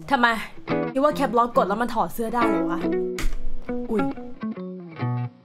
ทำไมคิดว่าแคปล็อกกดแล้วมันถอดเสื้อได้เหรอวะอุ้ย